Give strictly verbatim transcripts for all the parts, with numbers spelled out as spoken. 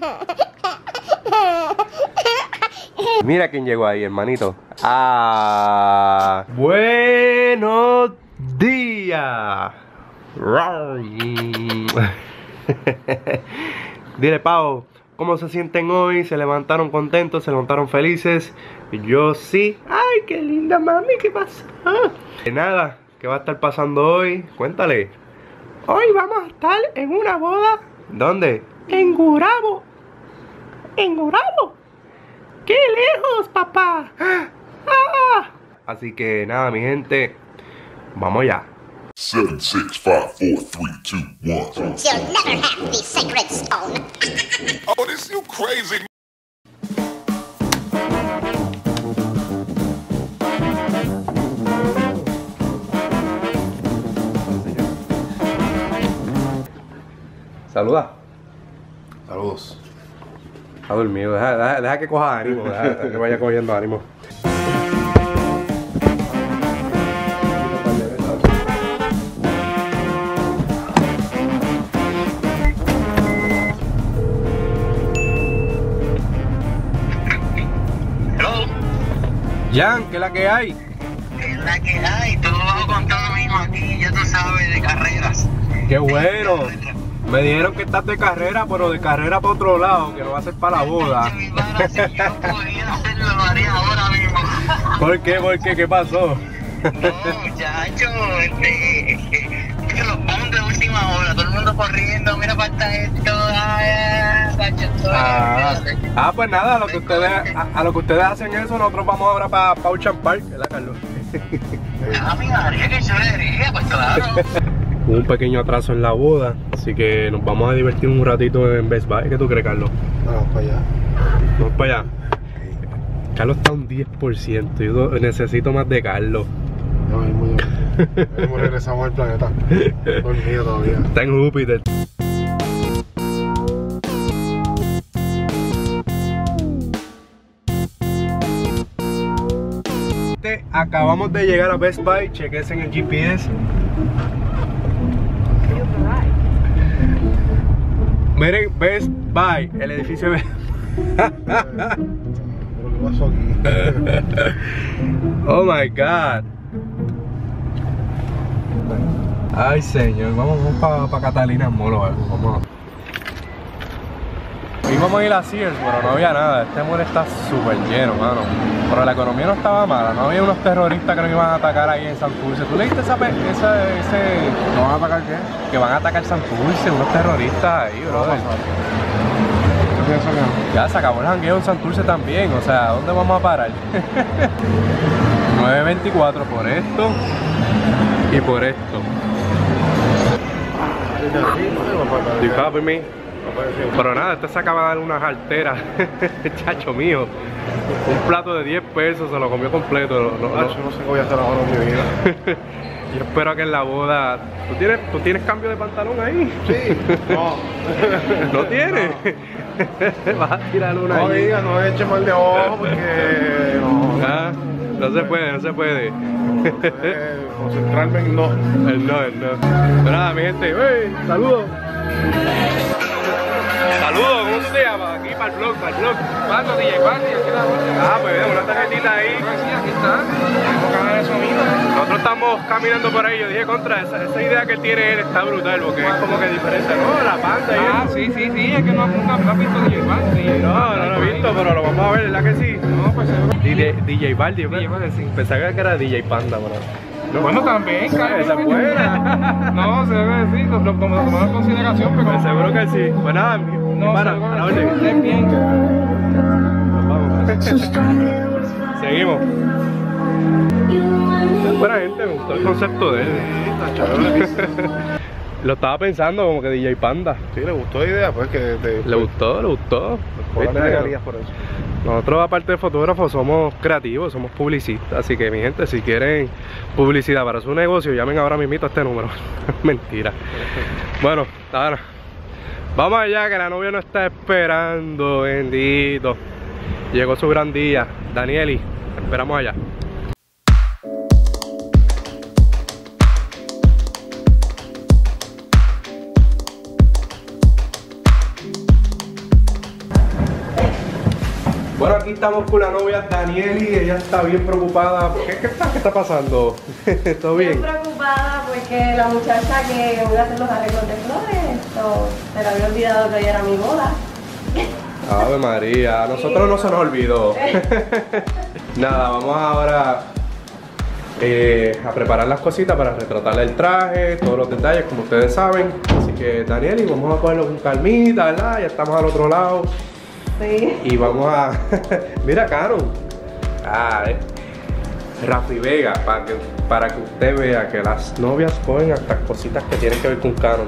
Mira quién llegó ahí, hermanito. Ah, buenos días. Dile, Pau, ¿cómo se sienten hoy? ¿Se levantaron contentos? ¿Se levantaron felices? Yo sí. Ay, qué linda, mami, ¿qué pasa? De nada, ¿qué va a estar pasando hoy? Cuéntale. Hoy vamos a estar en una boda. ¿Dónde? En Gurabo. En Gurabo. ¡Qué lejos, papá! ¡Ah! Así que nada, mi gente, vamos ya. seven, six, five, four, three, two, one. You'll never have the sacred stone. Oh, this you crazy. Saluda. Saludos. Está dormido, deja, deja, deja que coja ánimo, deja, deja que vaya cogiendo ánimo. Hello. Jan, ¿qué es la que hay? Es la que hay, todo bajo control mismo aquí, ya tú sabes, de carreras. ¡Qué bueno! Me dijeron que estás de carrera, pero de carrera para otro lado, que no va a ser para la boda. Si yo pudiera hacerlo, lo haría ahora mismo. ¿Por qué? ¿Por qué? ¿Qué pasó? No, muchacho, este, es que los bombos de última hora, todo el mundo corriendo, mira falta esto, ay, muchacho, Ah, ah, pues nada, a lo que ustedes, a, a lo que ustedes hacen eso, nosotros vamos ahora para pa Ocean Park, ¿verdad, Carlos? Ah, mi María, que chulería, pues claro. Hubo un pequeño atraso en la boda, así que nos vamos a divertir un ratito en Best Buy. ¿Qué tú crees, Carlos? Vamos para allá. Vamos para allá. Carlos está un diez por ciento, yo necesito más de Carlos. Ya mismo, ya mismo regresamos al planeta. Dormido todavía. Está en Júpiter. Acabamos de llegar a Best Buy, chequense en el G P S. Miren, Best Buy, el edificio de... ¿Qué pasó aquí? Oh my God. Ay, señor, vamos, vamos para pa Catalina Molo, vamos. Íbamos a ir a Sears, pero no había nada. Este mall está súper lleno, mano. Pero la economía no estaba mala, no había unos terroristas que nos iban a atacar ahí en Santurce. ¿Tú leíste esa, ese, ese... ¿No van a atacar qué? que van a atacar Santurce, unos terroristas ahí, brother? ¿Qué piensas que? Ya se acabó el jangueo en Santurce también, o sea, ¿dónde vamos a parar? nueve veinticuatro por esto y por esto. Do you copy me? Pero nada, este se acaba de dar una jartera, chacho mío. Un plato de diez pesos se lo comió completo. No, no, Yo no sé qué voy a hacer ahora en mi vida. Yo espero que en la boda... ¿Tú tienes, ¿tú tienes cambio de pantalón ahí? Sí. No. ¿No tienes? No. Vas a tirar una No ahí. digas, no eche mal de ojo porque... No. Ah, no se puede, no se puede. No sé concentrarme en no. El no, el no. Pero nada, mi gente, ¡hey! ¡Saludos! Saludos, ¿cómo tú te llamas? Aquí para el blog, para el blog. ¿Cuándo, D J Party? Aquí la Ah, pues mira, una tarjetita ahí. Sí, aquí está. Tengo que ganar eso mismo. Nosotros estamos caminando por ahí. Yo dije, contra, esa, esa idea que él tiene él está brutal, porque es como que diferente, ¿no? La panda y Ah, eso. sí, sí, sí. Es que no, nunca no has visto D J Party. No, no lo he visto, pero lo vamos a ver, ¿verdad que sí? No, pues seguro. D J, D J Baldi, D J Baldi, sí. Pensaba que era D J Panda, bro. No. Bueno, también, claro. Esa es buena. No, se debe decir, lo lo- lo tomamos en consideración, pero... Pues seguro que sí. Pues nada, mi, mi No, pana, seguro a la que orden. sí, es bien. Vamos. Seguimos. Es buena gente, me gustó el concepto de él. Lo estaba pensando como que D J Panda. Sí, le gustó la idea, pues que... De, Le gustó, le gustó. Ahora ¿Viste? le regalías por eso. Nosotros, aparte de fotógrafos, somos creativos, somos publicistas. Así que, mi gente, si quieren publicidad para su negocio, llamen ahora mismito a este número. Mentira. Bueno, ahora vamos allá, que la novia nos está esperando. Bendito. Llegó su gran día. Danieli, esperamos allá. aquí estamos con la novia Danieli, ella está bien preocupada. ¿Qué, qué, está, qué está pasando? ¿Todo bien? Estoy preocupada porque la muchacha que iba a hacer los arreglos de flores, esto, se le había olvidado que hoy era mi boda. Ave María, a nosotros no se nos olvidó. Nada, vamos ahora eh, a preparar las cositas para retratarle el traje, todos los detalles como ustedes saben. Así que Danieli, vamos a cogerlo con calmita, ¿verdad? Ya estamos al otro lado. Sí. Y vamos a... Mira, Caro. Ah, eh. Rafi Vega, para que, para que usted vea que las novias cogen hasta cositas que tienen que ver con Canon.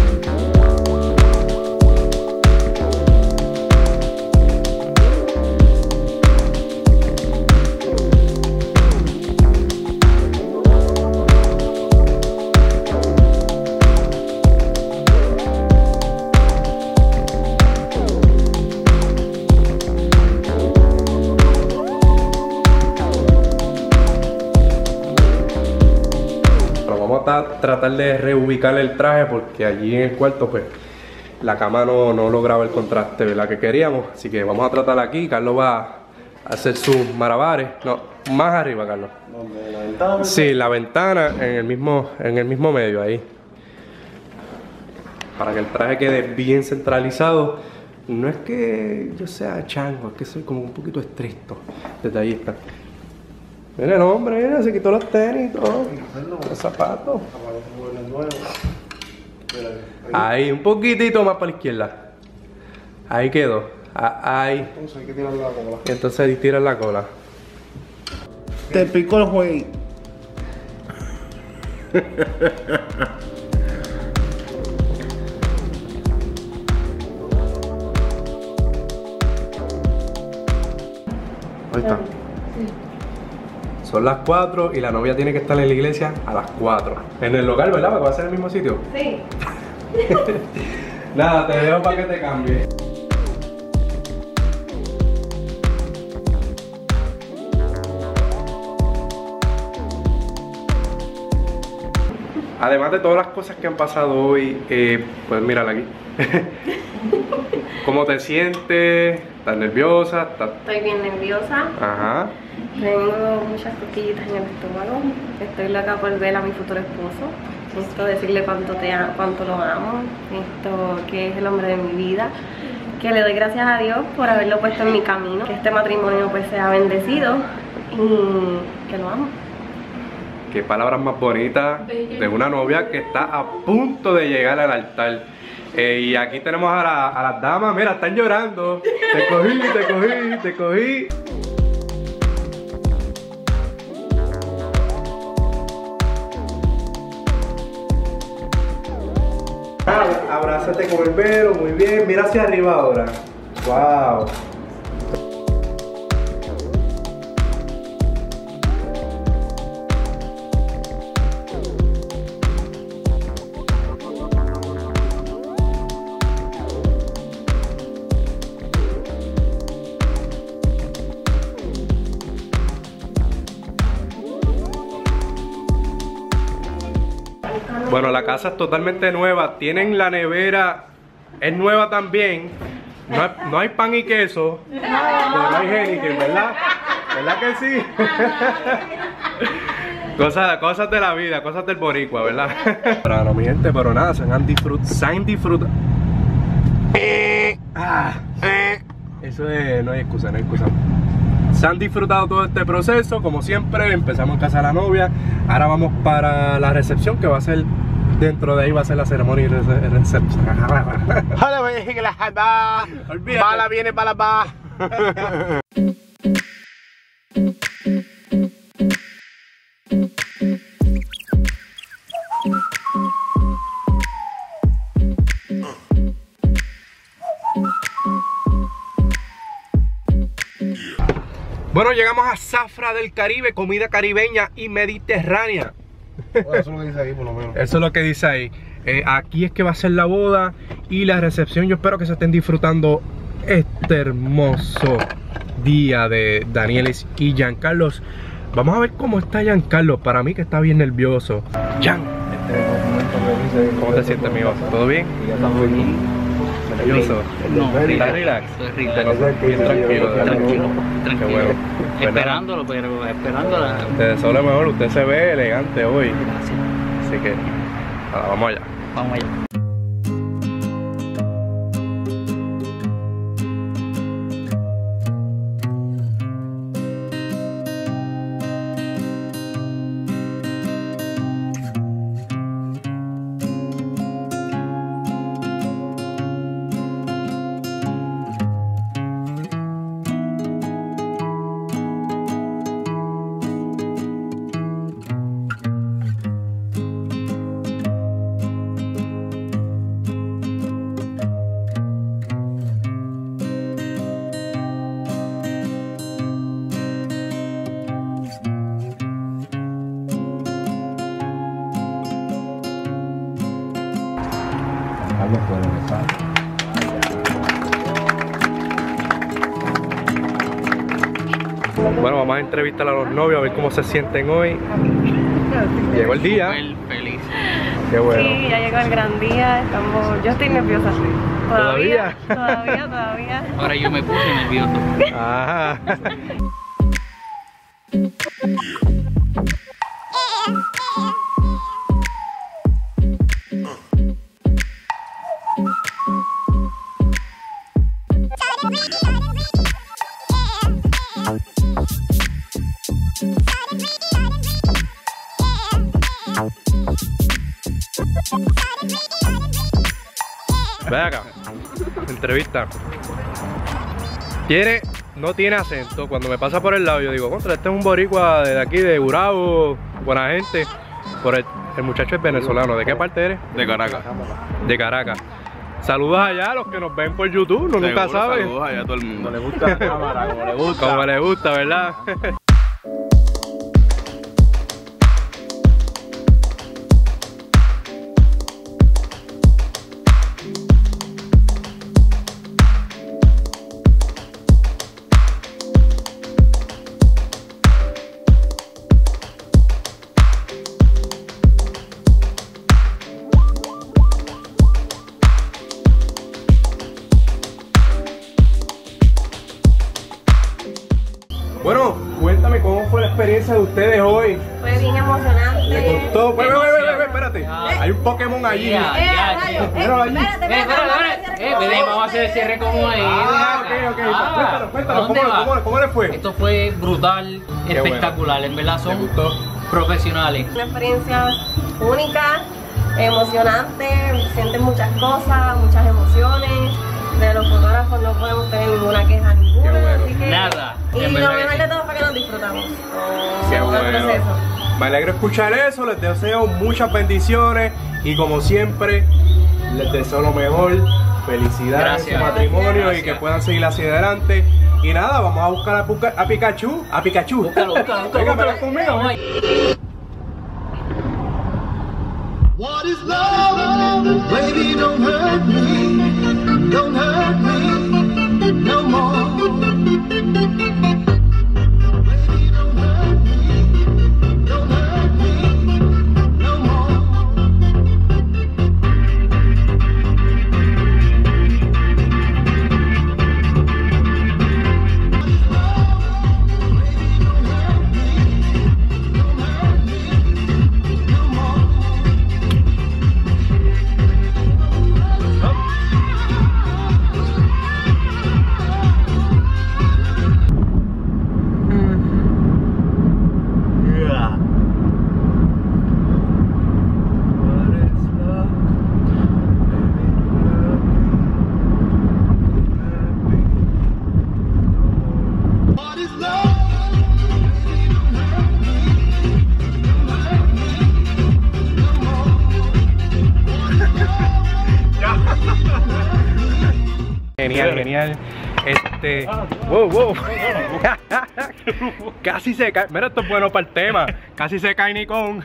Tratar de reubicar el traje porque allí en el cuarto pues la cama no, no lograba el contraste, ¿verdad? Que queríamos, así que vamos a tratar aquí. Carlos va a hacer sus malabares. No, más arriba, Carlos. ¿Dónde? ¿La ventana? Sí, la ventana en el mismo, en el mismo medio ahí, para que el traje quede bien centralizado. No es que yo sea chango, es que soy como un poquito estricto, detallista. Mira el hombre, mira, se quitó los tenis y todo, los zapatos. Ahí, un poquitito más para la izquierda. Ahí quedó. Ah, ahí. Entonces hay que tirar la cola. Entonces ahí tiras la cola. Te picó el güey. Ahí está. Son las cuatro y la novia tiene que estar en la iglesia a las cuatro. En el local, ¿verdad? Porque va a ser el mismo sitio. Sí. Nada, te dejo para que te cambie. Además de todas las cosas que han pasado hoy, eh, pues mírala aquí. ¿Cómo te sientes? ¿Estás nerviosa? ¿Estás... Estoy bien nerviosa. Ajá. Tengo muchas cosquillitas en el estómago. Estoy loca por ver a mi futuro esposo. Esto decirle cuánto, te a- cuánto lo amo. Esto que es el hombre de mi vida. Que le doy gracias a Dios por haberlo puesto en mi camino. Que este matrimonio pues sea bendecido. Y que lo amo. Qué palabras más bonitas de una novia que está a punto de llegar al altar. Eh, y aquí tenemos a, la- a las damas, mira, están llorando. Te cogí, te cogí, te cogí. Ah, abrázate con el velo, muy bien. Mira hacia arriba ahora. Wow. Bueno, la casa es totalmente nueva. Tienen la nevera, es nueva también. No hay, no hay pan y queso, pero no hay Heineken, ¿verdad? ¿Verdad que sí? Cosas, cosas de la vida, cosas del boricua, ¿verdad? Pero no, mi gente, pero nada, se han disfrutado. Se han disfrutado. Ah, eso es, no hay excusa, no hay excusa. Se han disfrutado todo este proceso, como siempre. Empezamos en casa de la novia. Ahora vamos para la recepción, que va a ser dentro de ahí, va a ser la ceremonia y rece- recepción. Olvídate. Bala viene, bala va. Bueno, llegamos a Zafra del Caribe, comida caribeña y mediterránea. Bueno, eso es lo que dice ahí, por lo menos. Eso es lo que dice ahí. Eh, aquí es que va a ser la boda y la recepción. Yo espero que se estén disfrutando este hermoso día de Danielis y Giancarlos. Vamos a ver cómo está Giancarlos. Para mí que está bien nervioso. Gian, ¿cómo te sientes, amigo? ¿Todo bien? Ya estamos aquí. nervioso. No, ¿Está relax. relax? Estoy relax. Pero bien tranquilo, de verdad. Tranquilo, Qué tranquilo. bueno. Pues nada, Esperándolo, pero esperándola. te deseo lo mejor, usted se ve elegante hoy. Gracias. Así que, nada, vamos allá. Vamos allá. Bueno, vamos a entrevistar a los novios a ver cómo se sienten hoy. Llegó el día. Súper feliz. Qué bueno. Sí, ya llegó el gran día. Estamos... Yo estoy nerviosa. ¿Todavía? Todavía, todavía. Ahora yo me puse nervioso. Ajá. Ve acá, entrevista. Tiene, no tiene acento. Cuando me pasa por el lado yo digo, contra, este es un boricua de aquí, de Gurabo, buena gente. Por el, el muchacho es venezolano. ¿De qué parte eres? De Caracas. De Caracas. Saludos allá a los que nos ven por YouTube, no nunca saben. Saludos allá a todo el mundo. Le gusta la cámara, como le gusta. Como le gusta, ¿verdad? Bueno, cuéntame cómo fue la experiencia de ustedes hoy. Fue bien emocionante. ¿Le gustó? Ve, ve, ve, ve, espérate. Hay un Pokémon allí. Ya, Eh, ya, rayos, tío. eh, Míralo allí. espérate, Eh, espérate, espera, espera. Eh, ven, vamos a hacer el cierre como es. Ah, ok, ok. Ah, Cuéntanos, cuéntanos. ¿dónde ¿Cómo, va? cómo, cómo le fue? Esto fue brutal, Qué espectacular. En verdad ¿Te son gustó? profesionales. Una experiencia única, emocionante, sientes muchas cosas, muchas emociones. De los fotógrafos no podemos tener ninguna queja ninguna, Qué bueno. así que... Nada, Y en lo verdad mejor que de sí. todo fue que nos disfrutamos. Qué todo el bueno. proceso. Me alegro escuchar eso, les deseo muchas bendiciones y como siempre, les deseo lo mejor, felicidades en Gracias. su matrimonio Gracias. y que puedan seguir hacia adelante. Y nada, vamos a buscar a, Puca- a Pikachu, a Pikachu. Búscalo, búscalo, búscalo, Venga, búscalo. ven conmigo. Vamos ahí. What is love? Baby, don't hurt me. Don't hurt me no more. Baby, don't hurt me. Don't hurt me no more. What is love? Genial, genial. Este. Wow, wow. Casi se cae. Mira, esto es bueno para el tema. Casi se cae ni con.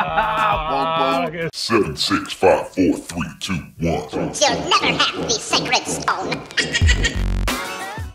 Seven, six, five, four, three, two, one. You'll never have the sacred stone.